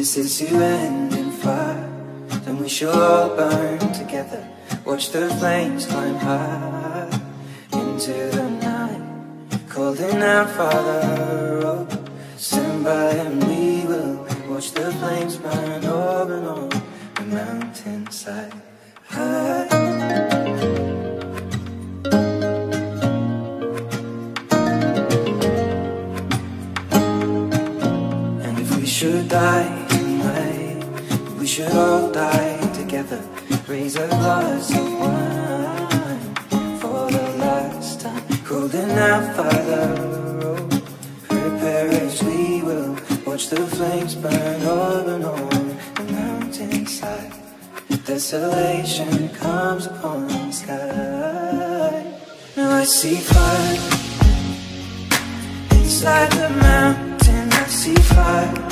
this is to end in fire, then we shall all burn together. Watch the flames climb high into the night, calling out, Father, oh, stand by and we will watch the flames burn over and on the mountainside. And if we should die tonight, we should all die together. Raise a glass of wine for the last time, calling out, Father, oh, prepare as we will watch the flames burn over and on the mountainside. Desolation comes upon the sky. Now I see fire inside the mountain. I see fire